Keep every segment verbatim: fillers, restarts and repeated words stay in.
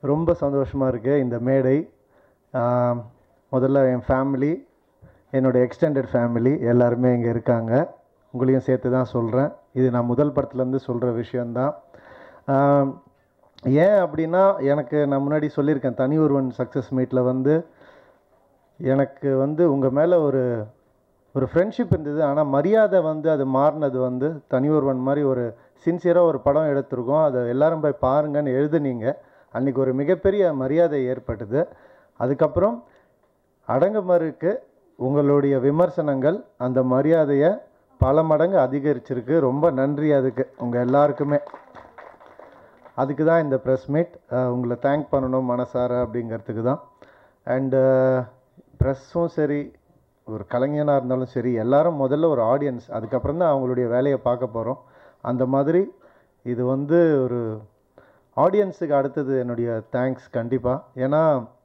ரொம்ப சந்தோஷமாக இருக்குது இந்த மேடை. முதல்ல என் ஃபேமிலி, என்னோடய எக்ஸ்டெண்டட் ஃபேமிலி எல்லாருமே இங்கே இருக்காங்க. உங்களையும் சேர்த்து தான் சொல்கிறேன். இது நான் முதல் படத்துலேருந்து சொல்கிற விஷயந்தான். ஏன் அப்படின்னா, எனக்கு நான் முன்னாடி சொல்லியிருக்கேன், தனி ஒருவன் சக்ஸஸ் மீட்டில் வந்து எனக்கு வந்து உங்கள் மேலே ஒரு ஒரு ஃப்ரெண்ட்ஷிப் இருந்தது. ஆனால் மரியாதை வந்து அது மாறினது வந்து தனி ஒருவன் மாதிரி ஒரு சின்சியராக ஒரு படம் எடுத்திருக்கோம். அதை எல்லோரும் போய் பாருங்கன்னு எழுதுனீங்க. அன்றைக்கி ஒரு மிகப்பெரிய மரியாதை ஏற்பட்டது. அதுக்கப்புறம் அடங்குமறுக்கு உங்களுடைய விமர்சனங்கள் அந்த மரியாதையை பல மடங்கு அதிகரிச்சிருக்கு. ரொம்ப நன்றி அதுக்கு உங்கள் எல்லாருக்குமே. அதுக்கு தான் இந்த ப்ரெஸ் மீட். உங்களை தேங்க் பண்ணணும் மனசார அப்படிங்கிறதுக்கு தான். அண்டு ப்ரெஸ்ஸும் சரி, ஒரு கலைஞனாக இருந்தாலும் சரி, எல்லாரும் முதல்ல ஒரு ஆடியன்ஸ், அதுக்கப்புறம் தான் அவங்களுடைய வேலையை பார்க்க போகிறோம். அந்த மாதிரி இது வந்து ஒரு ஆடியன்ஸுக்கு அடுத்தது என்னுடைய தேங்க்ஸ் கண்டிப்பாக. ஏன்னா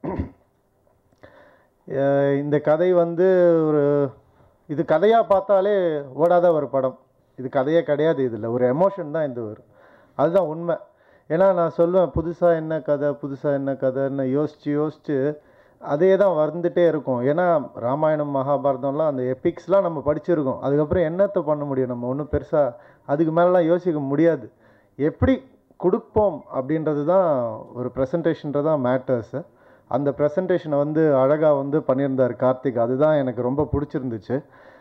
இந்த கதை வந்து ஒரு இது கதையாக பார்த்தாலே ஓடாத ஒரு படம். இது கதையே கிடையாது, இதில் ஒரு எமோஷன் தான் இது வரும். அதுதான் உண்மை. ஏன்னா நான் சொல்லுவேன், புதுசாக என்ன கதை புதுசாக என்ன கதைன்னு யோசித்து யோசித்து அதே தான் வந்துகிட்டே இருக்கும். ஏன்னா ராமாயணம் மகாபாரதம்லாம் அந்த எபிக்ஸ்லாம் நம்ம படிச்சிருக்கோம். அதுக்கப்புறம் என்னத்தை பண்ண முடியும், நம்ம ஒன்றும் பெருசாக அதுக்கு மேலெலாம் யோசிக்க முடியாது. எப்படி கொடுப்போம் அப்படின்றது தான் ஒரு ப்ரெசன்டேஷன்றது தான் மேட்டர்ஸு. அந்த ப்ரெசன்டேஷனை வந்து அழகாக வந்து பண்ணியிருந்தார் கார்த்திக். அதுதான் எனக்கு ரொம்ப பிடிச்சிருந்துச்சு.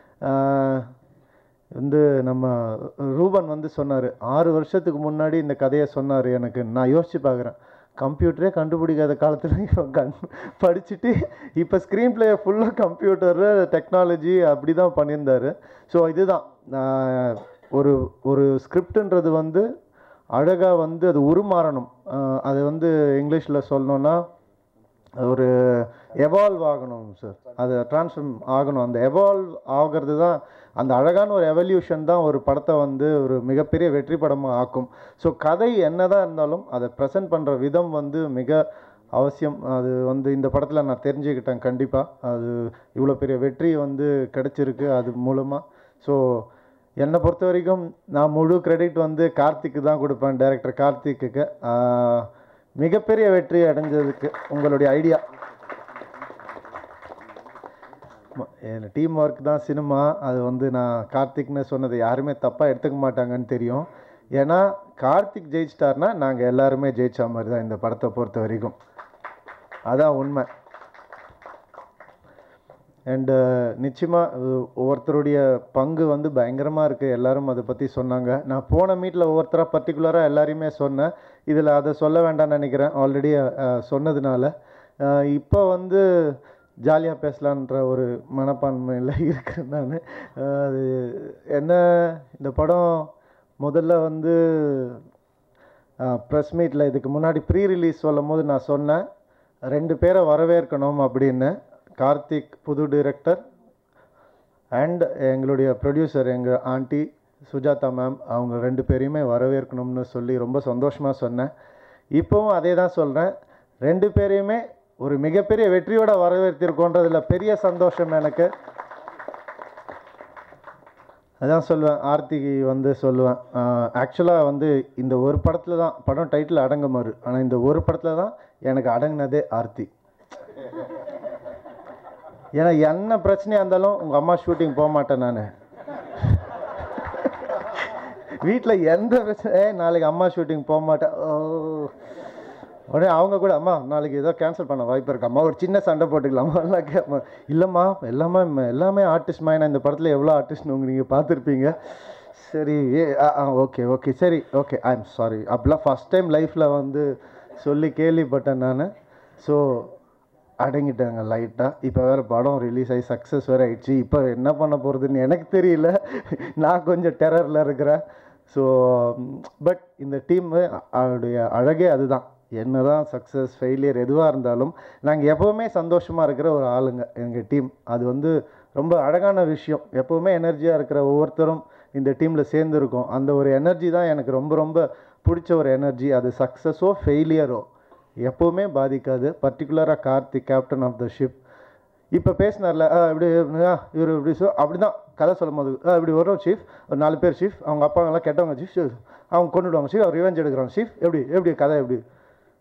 வந்து நம்ம ரூபன் வந்து சொன்னார், ஆறு வருஷத்துக்கு முன்னாடி இந்த கதையை சொன்னார் எனக்கு. நான் யோசித்து பார்க்குறேன், கம்ப்யூட்டரே கண்டுபிடிக்காத காலத்தில் கண் படிச்சுட்டு இப்போ ஸ்க்ரீன் பிளே ஃபுல்லாக கம்ப்யூட்டரில் டெக்னாலஜி அப்படி தான் பண்ணியிருந்தார். ஸோ இதுதான் ஒரு ஒரு ஸ்கிரிப்டுன்றது வந்து அழகாக வந்து அது உருமாறணும். அது வந்து இங்கிலீஷில் சொல்லணுன்னா ஒரு எவால்வ் ஆகணும் சார். அது ட்ரான்ஸ்ஃபார்ம் ஆகணும். அந்த எவால்வ் ஆகிறது தான் அந்த அழகான ஒரு எவல்யூஷன் தான் ஒரு படத்தை வந்து ஒரு மிகப்பெரிய வெற்றி படமாக ஆக்கும். ஸோ கதை என்ன தான் இருந்தாலும் அதை ப்ரெசென்ட் பண்ணுற விதம் வந்து மிக அவசியம். அது வந்து இந்த படத்தில் நான் தெரிஞ்சுக்கிட்டேன். கண்டிப்பாக அது இவ்வளோ பெரிய வெற்றி வந்து கிடச்சிருக்கு அது மூலமாக. ஸோ என்னை பொறுத்த வரைக்கும் நான் முழு கிரெடிட் வந்து கார்த்திக்கு தான் கொடுப்பேன், டைரக்டர் கார்த்திக்கு. மிகப்பெரிய வெற்றி அடைஞ்சதுக்கு உங்களுடைய ஐடியா. டீம் ஒர்க் தான் சினிமா. அது வந்து நான் கார்த்திக்னு சொன்னது யாருமே தப்பாக எடுத்துக்க மாட்டாங்கன்னு தெரியும். ஏன்னா கார்த்திக் ஜெயிச்சிட்டார்னா நாங்கள் எல்லாருமே ஜெயிச்ச மாதிரி தான் இந்த படத்தை பொறுத்த வரைக்கும். அதான் உண்மை. அண்டு நிச்சயமாக ஒவ்வொருத்தருடைய பங்கு வந்து பயங்கரமாக இருக்குது. எல்லோரும் அதை பற்றி சொன்னாங்க. நான் போன மீட்டில் ஒவ்வொருத்தராக பர்டிகுலராக எல்லாரையுமே சொன்னேன். இதில் அதை சொல்ல வேண்டாம்னு நினைக்கிறேன், ஆல்ரெடி சொன்னதுனால. இப்போ வந்து ஜாலியாக பேசலான்ற ஒரு மனப்பான்மையில் இருக்கிறேன் நான். அது என்ன, இந்த படம் முதல்ல வந்து ப்ரெஸ் மீட்டில் இதுக்கு முன்னாடி ப்ரீ ரிலீஸ் சொல்லும் போது நான் சொன்னேன், ரெண்டு பேரை வரவேற்கணும் அப்படின்னு. கார்த்திக் புது டைரக்டர் அண்ட் எங்களுடைய ப்ரொடியூசர் எங்கள் ஆண்டி சுஜாதா மேம், அவங்க ரெண்டு பேரையுமே வரவேற்கணும்னு சொல்லி ரொம்ப சந்தோஷமாக சொன்னேன். இப்போவும் அதே தான் சொல்கிறேன், ரெண்டு பேரையுமே ஒரு மிகப்பெரிய வெற்றியோட வரவேற்றிருக்கோன்றதில் பெரிய சந்தோஷம் எனக்கு. அதான் சொல்லுவேன், ஆர்த்திக்கு வந்து சொல்லுவேன், ஆக்சுவலாக வந்து இந்த ஒரு படத்தில் தான் படம் டைட்டில் அடங்குமாறு, ஆனால் இந்த ஒரு படத்தில் தான் எனக்கு அடங்கினதே ஆர்த்தி. ஏன்னா என்ன பிரச்சனையாக இருந்தாலும் உங்கள் அம்மா ஷூட்டிங் போக மாட்டேன் நான். வீட்டில் எந்த பிரச்சனை, நாளைக்கு அம்மா ஷூட்டிங் போக மாட்டேன், ஓ உடனே அவங்க கூட அம்மா நாளைக்கு ஏதோ கேன்சல் பண்ண வாய்ப்பு இருக்கு, அம்மா ஒரு சின்ன சண்டை போட்டுக்கலாமா, எல்லாம் இல்லைம்மா எல்லாமே எல்லாமே ஆர்டிஸ்ட்மா. ஏன்னா இந்த படத்தில் எவ்வளோ ஆர்டிஸ்ட்னு உங்க நீங்கள் பார்த்துருப்பீங்க. சரி ஓகே ஓகே சரி ஓகே ஐ எம் சாரி. அப்படிலாம் ஃபஸ்ட் டைம் லைஃப்பில் வந்து சொல்லி கேள்விப்பட்டேன் நான். ஸோ அடங்கிட்டாங்க லைட்டாக. இப்போ வேறு படம் ரிலீஸ் ஆகி சக்ஸஸ் வேறு ஆகிடுச்சு. இப்போ என்ன பண்ண போகிறதுன்னு எனக்கு தெரியல, நான் கொஞ்சம் டெரரில் இருக்கிறேன். ஸோ பட் இந்த டீமு அவருடைய அழகே அதுதான். என்ன தான் சக்ஸஸ் ஃபெயிலியர் எதுவாக இருந்தாலும் நாங்கள் எப்போவுமே சந்தோஷமாக இருக்கிற ஒரு ஆளுங்க எங்கள் டீம். அது வந்து ரொம்ப அழகான விஷயம். எப்போவுமே எனர்ஜியாக இருக்கிற ஒவ்வொருத்தரும் இந்த டீமில் சேர்ந்துருக்கோம். அந்த ஒரு எனர்ஜி தான் எனக்கு ரொம்ப ரொம்ப பிடிச்ச ஒரு எனர்ஜி. அது சக்ஸஸோ ஃபெயிலியரோ எப்போவுமே பாதிக்காது. பர்டிகுலராக Karthik, captain of the ship, இப்போ பேசினார்ல இப்படி இவர் இப்படி ஸோ அப்படி தான் கதை சொல்லும் போது இப்படி வரும் சீஃப், ஒரு நாலு பேர் சீஃப், அவங்க அப்பாங்கெல்லாம் கெட்டவங்க சீஃப், அவங்க கொண்டுடுவாங்க சீஃப், அவர் ரிவெஞ்ச் எடுக்கிறாங்க சீஃப், எப்படி எப்படி கதை எப்படி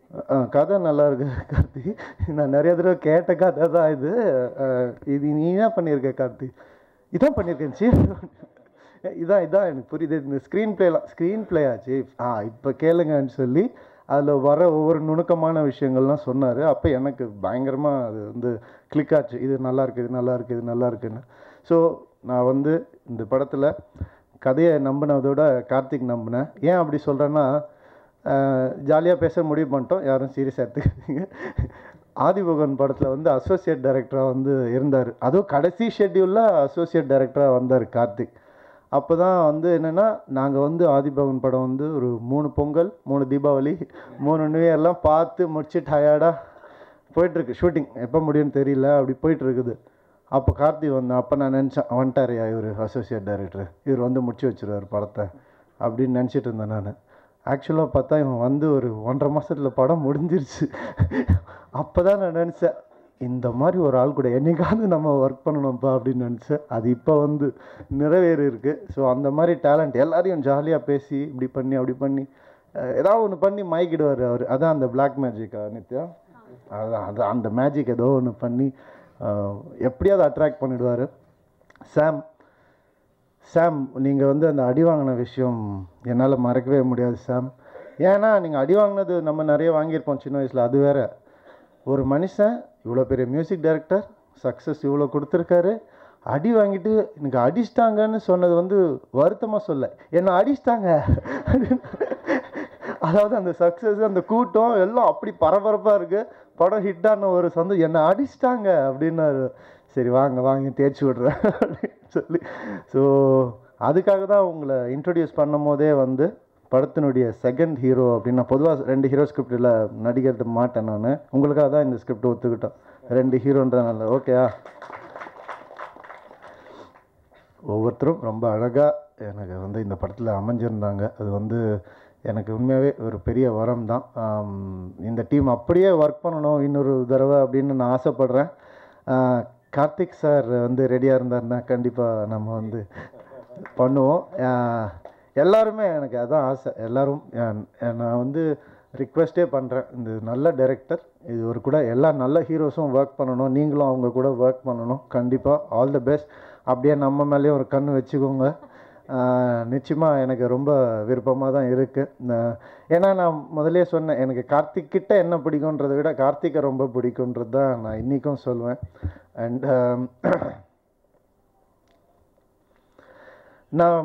கதை நல்லா இருக்கு கார்த்தி. நான் நிறைய தடவை கேட்ட கதை தான் இது. இது நீ என்ன பண்ணியிருக்க கார்த்தி? இதான் பண்ணியிருக்கேன் சீஃப். இதான் இதான் எனக்கு புரியுது. இந்த ஸ்க்ரீன் பிளேலாம் ஸ்க்ரீன் பிளே ஆச்சு. ஆ இப்போ கேளுங்கன்னு சொல்லி அதில் வர ஒவ்வொரு நுணுக்கமான விஷயங்கள்லாம் சொன்னார். அப்போ எனக்கு பயங்கரமாக அது வந்து கிளிக் ஆச்சு. இது நல்லா இருக்குது, இது நல்லா இருக்குது, இது நல்லா இருக்குன்னு. ஸோ நான் வந்து இந்த படத்தில் கதையை நம்பினதோட கார்த்திக் நம்பினேன். ஏன் அப்படி சொல்கிறேன்னா, ஜாலியாக பேச முடிவு பண்ணிட்டோம், யாரும் சீரியஸாக எடுத்துக்காதீங்க. ஆதிபகவன் படத்தில் வந்து அசோசியேட் டைரக்டராக வந்து இருந்தார். அதுவும் கடைசி ஷெட்யூலில் அசோசியேட் டைரக்டராக வந்தார் கார்த்திக். அப்போ தான் வந்து என்னென்னா, நாங்கள் வந்து ஆதிபகவன் படம் வந்து ஒரு மூணு பொங்கல், மூணு தீபாவளி, மூணு நியூ இயர்லாம் பார்த்து முடிச்சு டயர்டாக போயிட்டுருக்கு. ஷூட்டிங் எப்போ முடியும்னு தெரியல, அப்படி போயிட்டுருக்குது. அப்போ கார்த்திக் வந்தேன். அப்போ நான் நினச்சேன், வந்துட்டாரையா இவர் அசோசியேட் டைரக்டர், இவர் வந்து முடிச்சு வச்சுருவார் படத்தை அப்படின்னு நினச்சிட்டு இருந்தேன் நான். ஆக்சுவலாக பார்த்தா இவன் வந்து ஒரு ஒன்றரை மாதத்தில் படம் முடிஞ்சிருச்சு. அப்போ தான் நான் நினச்சேன், இந்த மாதிரி ஒரு ஆள் கூட என்னைக்காவது நம்ம ஒர்க் பண்ணணும்ப்பா அப்படின்னு நினச்சேன். அது இப்போ வந்து நிறைவேறி இருக்குது. ஸோ அந்த மாதிரி டேலண்ட் எல்லாரையும் ஜாலியாக பேசி இப்படி பண்ணி அப்படி பண்ணி ஏதாவது ஒன்று பண்ணி மயக்கிடுவார் அவர். அதான் அந்த பிளாக் மேஜிக்கா நித்யா? அதான் அது அந்த மேஜிக் ஏதோ ஒன்று பண்ணி எப்படியாவது அட்ராக்ட் பண்ணிவிடுவார். சாம் சாம் நீங்கள் வந்து அந்த அடி வாங்கின விஷயம் என்னால் மறக்கவே முடியாது சாம். ஏன்னா நீங்கள் அடி வாங்கினது நம்ம நிறைய வாங்கியிருப்போம் சின்ன வயசில், அது வேறு. ஒரு மனுஷன் இவ்வளோ பெரிய மியூசிக் டைரக்டர், சக்ஸஸ் இவ்வளோ கொடுத்துருக்காரு, அடி வாங்கிட்டு எனக்கு அடிச்சிட்டாங்கன்னு சொன்னது வந்து வருத்தமாக சொல்ல, என்னை அடிச்சிட்டாங்க. அதாவது அந்த சக்ஸஸ், அந்த கூட்டம் எல்லாம் அப்படி பரபரப்பாக இருக்குது. படம் ஹிட்டான ஒரு சந்தோஷம், என்னை அடிச்சிட்டாங்க அப்படின்னாரு. சரி வாங்க வாங்க தேய்ச்சி விட்றேன் அப்படின்னு சொல்லி. ஸோ அதுக்காக தான் உங்களை இன்ட்ரடியூஸ் பண்ணும் போதே வந்து படத்தினுடைய செகண்ட் ஹீரோ அப்படின்னு. நான் பொதுவாக ரெண்டு ஹீரோ ஸ்கிரிப்டில் நடிக்கிறது மாட்டேன் நான். உங்களுக்காக தான் இந்த ஸ்கிரிப்ட் ஒத்துக்கிட்டோம், ரெண்டு ஹீரோன்றதுனால. ஓகேயா? ஒவ்வொருத்தரும் ரொம்ப அழகாக எனக்கு வந்து இந்த படத்தில் அமைஞ்சிருந்தாங்க. அது வந்து எனக்கு உண்மையாகவே ஒரு பெரிய வரம் தான். இந்த டீம் அப்படியே ஒர்க் பண்ணணும் இன்னொரு தடவை அப்படின்னு நான் ஆசைப்பட்றேன். கார்த்திக் சார் வந்து ரெடியாக இருந்தாருன்னா கண்டிப்பாக நம்ம வந்து பண்ணுவோம். எல்லாருமே எனக்கு அதான் ஆசை. எல்லோரும் நான் வந்து ரிக்வெஸ்ட்டே பண்ணுறேன், இந்த நல்ல டைரக்டர் இது ஒரு கூட எல்லா நல்ல ஹீரோஸும் ஒர்க் பண்ணணும், நீங்களும் அவங்க கூட ஒர்க் பண்ணணும். கண்டிப்பாக ஆல் தி பெஸ்ட். அப்படியே நம்ம மேலேயும் ஒரு கண் வச்சுக்கோங்க. நிச்சயமாக எனக்கு ரொம்ப விருப்பமாக தான் இருக்குது. ஏன்னா நான் முதலே சொன்னேன், எனக்கு கார்த்திக் கிட்ட என்ன பிடிக்குன்றதை விட கார்த்திகை ரொம்ப பிடிக்குன்றது தான் நான் இன்றைக்கும் சொல்லுவேன். அண்ட் நான்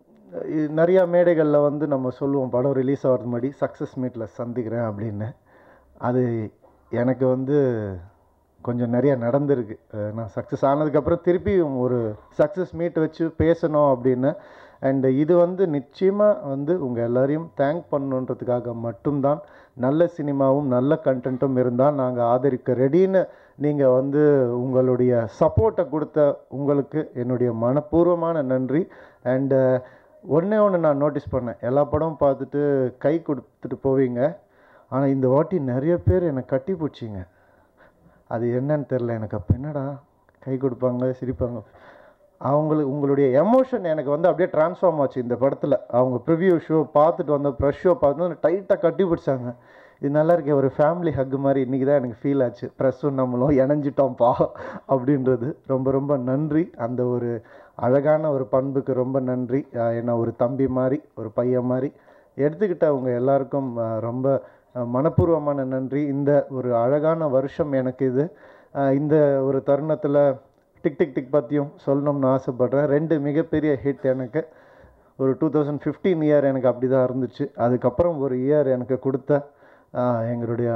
நிறையா மேடைகளில் வந்து நம்ம சொல்லுவோம், படம் ரிலீஸ் ஆகிறது முன்னாடி சக்ஸஸ் மீட்டில் சந்திக்கிறேன் அப்படின்னு. அது எனக்கு வந்து கொஞ்சம் நிறையா நடந்திருக்கு. நான் சக்ஸஸ் ஆனதுக்கப்புறம் திருப்பி ஒரு சக்ஸஸ் மீட் வச்சு பேசணும் அப்படின்னு. அண்டு இது வந்து நிச்சயமாக வந்து உங்கள் எல்லோரையும் தேங்க் பண்ணணுன்றதுக்காக மட்டும்தான். நல்ல சினிமாவும் நல்ல கண்டென்ட்டும் இருந்தால் நாங்கள் ஆதரிக்க ரெடின்னு நீங்கள் வந்து உங்களுடைய சப்போர்ட்டை கொடுத்த உங்களுக்கு என்னுடைய மனப்பூர்வமான நன்றி. அண்டு ஒன்றே ஒன்று நான் நோட்டீஸ் பண்ணேன், எல்லா படமும் பார்த்துட்டு கை கொடுத்துட்டு போவீங்க, ஆனால் இந்த வாட்டி நிறைய பேர் என்னை கட்டி பிடிச்சிங்க. அது என்னன்னு தெரில எனக்கு. அப்போ என்னடா கை கொடுப்பாங்க சிரிப்பாங்க, அவங்களுக்கு உங்களுடைய எமோஷன் எனக்கு வந்து அப்படியே ட்ரான்ஸ்ஃபார்ம் ஆச்சு இந்த படத்தில். அவங்க ப்ரிவ்யூ ஷோ பார்த்துட்டு வந்த ப்ரெஷ் ஷோ பார்த்துட்டு டைட்டாக கட்டி பிடிச்சாங்க. இது நல்லா இருக்கே, ஒரு ஃபேமிலி ஹக் மாதிரி இன்றைக்கி தான் எனக்கு ஃபீல் ஆச்சு. ப்ரெஸ்ஸும் நம்மளும் இணைஞ்சிட்டோம்ப்பா அப்படின்றது. ரொம்ப ரொம்ப நன்றி. அந்த ஒரு அழகான ஒரு பண்புக்கு ரொம்ப நன்றி. என்ன ஒரு தம்பி மாதிரி ஒரு பையன் மாதிரி எடுத்துக்கிட்ட அவங்க எல்லாருக்கும் ரொம்ப மனப்பூர்வமான நன்றி. இந்த ஒரு அழகான வருஷம் எனக்கு இது. இந்த ஒரு தருணத்தில் டிக் டிக் டிக் பற்றியும் சொல்லணும்னு ஆசைப்பட்றேன். ரெண்டு மிகப்பெரிய ஹிட் எனக்கு. ஒரு டூ தௌசண்ட் ஃபிஃப்டீன் இயர் எனக்கு அப்படி தான் இருந்துச்சு. அதுக்கப்புறம் ஒரு இயர் எனக்கு கொடுத்த எங்களுடைய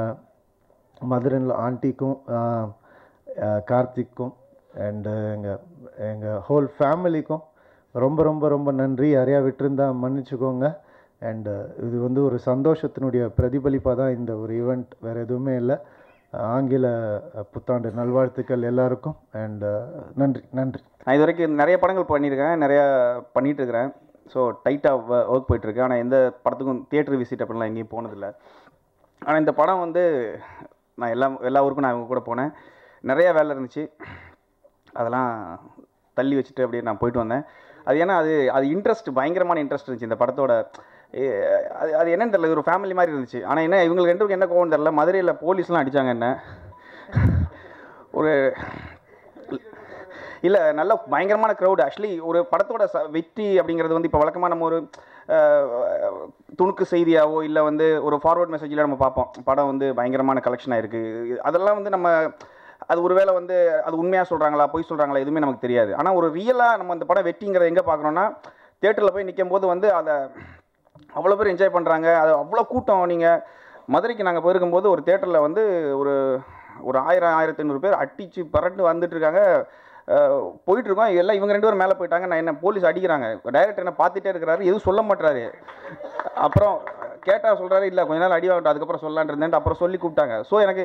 மதரின் ஆண்டிக்கும் கார்த்திக்கும் அண்டு எங்கள் எங்கள் ஹோல் ஃபேமிலிக்கும் ரொம்ப ரொம்ப ரொம்ப நன்றி. யாரையா விட்டுருந்தால் மன்னிச்சுக்கோங்க. அண்டு இது வந்து ஒரு சந்தோஷத்தினுடைய பிரதிபலிப்பாக தான் இந்த ஒரு ஈவெண்ட், வேறு எதுவுமே இல்லை. ஆங்கில புத்தாண்டு நல்வாழ்த்துக்கள் எல்லாருக்கும். அண்டு நன்றி நன்றி. நான் இது வரைக்கும் நிறைய படங்கள் பண்ணியிருக்கேன், நிறையா பண்ணிகிட்ருக்கிறேன். ஸோ டைட்டாக ஒர்க் போயிட்டுருக்கு. ஆனால் எந்த படத்துக்கும் தியேட்டர் விசிட் அப்படின்லாம் எங்கேயும் போனதில்லை. ஆனால் இந்த படம் வந்து நான் எல்லா எல்லா ஊருக்கும் நான் அவங்க கூட போனேன். நிறையா வேலை இருந்துச்சு, அதெல்லாம் தள்ளி வச்சுட்டு அப்படியே நான் போயிட்டு வந்தேன். அது ஏன்னா அது அது இன்ட்ரெஸ்ட், பயங்கரமான இன்ட்ரெஸ்ட் இருந்துச்சு இந்த படத்தோட. அது அது என்னன்னு தெரியல, ஒரு ஃபேமிலி மாதிரி இருந்துச்சு. ஆனால் என்ன இவங்களுக்கு ரெண்டு பேருக்கு என்ன கோவம் தெரியல, மதுரையில் போலீஸ்லாம் அடித்தாங்க என்ன ஒரு இல்லை நல்ல பயங்கரமான க்ரௌடு. ஆக்சுவலி ஒரு படத்தோட ச வெற்றி அப்படிங்கிறது வந்து இப்போ வழக்கமாக நம்ம ஒரு துணுக்கு செய்தியாவோ இல்லை வந்து ஒரு ஃபார்வர்ட் மெசேஜில் நம்ம பார்ப்போம், படம் வந்து பயங்கரமான கலெக்ஷன் ஆகிருக்கு. அதெல்லாம் வந்து நம்ம அது ஒருவேளை வந்து அது உண்மையாக சொல்கிறாங்களா பொய் சொல்கிறாங்களா எதுவுமே நமக்கு தெரியாது. ஆனால் ஒரு ரியலாக நம்ம அந்த படம் வெற்றிங்கிறத எங்கே பார்க்குறோன்னா, தேட்டரில் போய் நிற்கும் போது வந்து அதை அவ்வளோ பேர் என்ஜாய் பண்ணுறாங்க. அது அவ்வளோ கூட்டம். நீங்கள் மதுரைக்கு நாங்கள் போயிருக்கும்போது ஒரு தேட்டரில் வந்து ஒரு ஒரு ஆயிரம் ஆயிரத்தி ஐநூறு பேர் அடித்து பரண்டு வந்துட்டுருக்காங்க. போயிட்டுருக்கோம், எல்லாம் இவங்க ரெண்டு பேரும் மேலே போயிட்டாங்க. நான் என்ன போலீஸ் அடிக்கிறாங்க, டைரக்டர் என்ன பார்த்துட்டே இருக்கிறாரு, எதுவும் சொல்ல மாட்டாரு. அப்புறம் கேட்டால் சொல்கிறாரு இல்லை கொஞ்ச நாள் அடி வாங்கட்டும் அதுக்கப்புறம் சொல்லலான் இருந்தேன். அப்புறம் சொல்லி கூப்பிட்டாங்க. ஸோ எனக்கு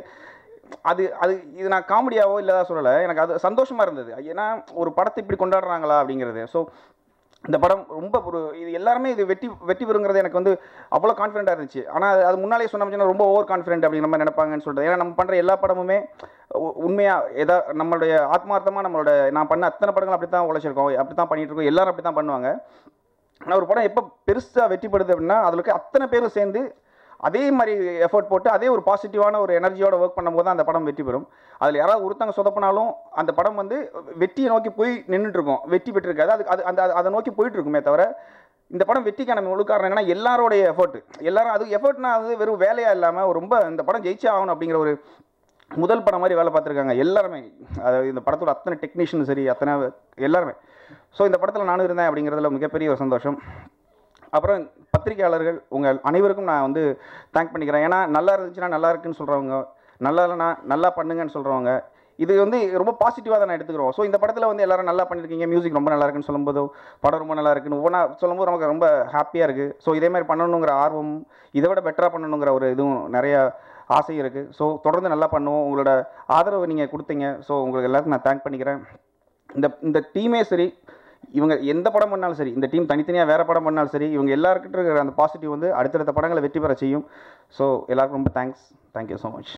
அது அது இது நான் காமெடியாவோ இல்லைதான் சொல்லலை, எனக்கு அது சந்தோஷமாக இருந்தது. ஏன்னா ஒரு படத்தை இப்படி கொண்டாடுறாங்களா அப்படிங்கிறது. ஸோ இந்த படம் ரொம்ப ஒரு இது எல்லாருமே இது வெற்றி வெற்றி பெறுங்கிறது எனக்கு வந்து அவ்வளோ கான்ஃபிடென்ட்டாக இருந்துச்சு. ஆனால் அது அது முன்னாலே சொன்னோம்னா ரொம்ப ஓவர் கான்ஃபிடென்ட் அப்படிங்கிற மாதிரி நினைப்பாங்கன்னு சொல்லிட்டு. ஏன்னா நம்ம பண்ணுற எல்லா படமுமே உண்மையாக எதா நம்மளுடைய ஆத்மார்த்தமாக நம்மளோட நான் பண்ண அத்தனை படங்கள் அப்படி தான் உழைச்சிருக்கோம், அப்படி தான் பண்ணிகிட்டு இருக்கோம், எல்லோரும் அப்படி தான் பண்ணுவாங்க. ஆனால் ஒரு படம் எப்போ பெருசாக வெற்றிப்படுது அப்படின்னா அதில் அத்தனை பேரும் சேர்ந்து அதே மாதிரி எஃபர்ட் போட்டு அதே ஒரு பாசிட்டிவான ஒரு எனர்ஜியோட ஒர்க் பண்ணும்போது தான் அந்த படம் வெற்றி பெறும். அதில் யாராவது ஒருத்தங்க சொதப்பினாலும் அந்த படம் வந்து வெற்றியை நோக்கி போய் நின்றுட்டுருக்கோம், வெற்றி பெற்றிருக்காது. அது அது அந்த அதை நோக்கி போயிட்டுருக்குமே தவிர இந்த படம் வெற்றிக்கான முழு காரணம் என்னன்னா எல்லாரோடைய எஃபர்ட். எல்லாரும் அது எஃபர்ட்னா அது வெறும் வேலையாக இல்லாமல் ரொம்ப இந்த படம் ஜெயிச்சே ஆகணும் அப்படிங்கிற ஒரு முதல் படம் மாதிரி வேலை பார்த்துருக்காங்க எல்லாருமே. அதாவது இந்த படத்தோட அத்தனை டெக்னீஷியனும் சரி அத்தனை எல்லாருமே. ஸோ இந்த படத்தில் நானும் இருந்தேன் அப்படிங்கிறதுல மிகப்பெரிய ஒரு சந்தோஷம். அப்புறம் பத்திரிகையாளர்கள் உங்கள் அனைவருக்கும் நான் வந்து தேங்க் பண்ணிக்கிறேன். ஏன்னா நல்லா இருந்துச்சுன்னா நல்லா இருக்குன்னு சொல்கிறவங்க, நல்லா இல்லைனா நல்லா பண்ணுங்கன்னு சொல்கிறவங்க, இது வந்து ரொம்ப பாசிட்டிவாக தான் நான் எடுத்துக்கிறோம். ஸோ இந்த படத்தில் வந்து எல்லோரும் நல்லா பண்ணியிருக்கீங்க, மியூசிக் ரொம்ப நல்லா இருக்குன்னு சொல்லும்போது படம் ரொம்ப நல்லா இருக்குன்னு ஒவ்வொன்றா சொல்லும்போது நமக்கு ரொம்ப ஹாப்பியாக இருக்குது. ஸோ இதே மாதிரி பண்ணணுங்கிற ஆர்வம், இதை விட பெட்டராக பண்ணணுங்கிற ஒரு இதுவும் நிறையா ஆசை இருக்குது. ஸோ தொடர்ந்து நல்லா பண்ணுவோம். உங்களோட ஆதரவு நீங்கள் கொடுத்தீங்க. ஸோ உங்களுக்கு எல்லாருக்கும் நான் தேங்க் பண்ணிக்கிறேன். இந்த இந்த டீமே சரி, இவங்க எந்த படம் பண்ணாலும் சரி, இந்த டீம் தனித்தனியாக வேறு படம் பண்ணாலும் சரி, இவங்க எல்லாருக்கிட்ட இருக்கிற அந்த பாசிட்டிவ் வந்து அடுத்தடுத்த படங்களை வெற்றி பெற செய்யும். ஸோ எல்லாருக்கும் ரொம்ப தேங்க்ஸ். Thank you so much.